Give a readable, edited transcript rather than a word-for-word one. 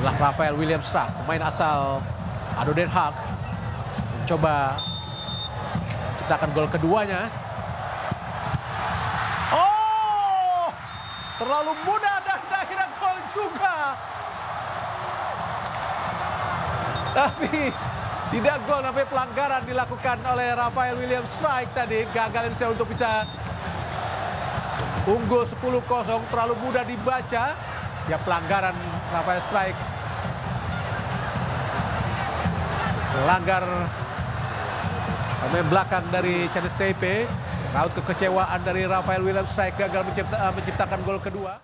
adalah Rafael William Strijk, pemain asal ADO Den Haag, mencoba menciptakan gol keduanya. Oh, terlalu mudah dan akhirnya gol juga. Tapi tidak gol, tapi pelanggaran dilakukan oleh Rafael William Strijk tadi. Gagal Indonesia untuk bisa unggul 10-0, terlalu mudah dibaca. Ya, pelanggaran Rafael Strijk. Melanggar pemain belakang dari Chinese Taipei. Raut kekecewaan dari Rafael William Strijk, gagal menciptakan gol kedua.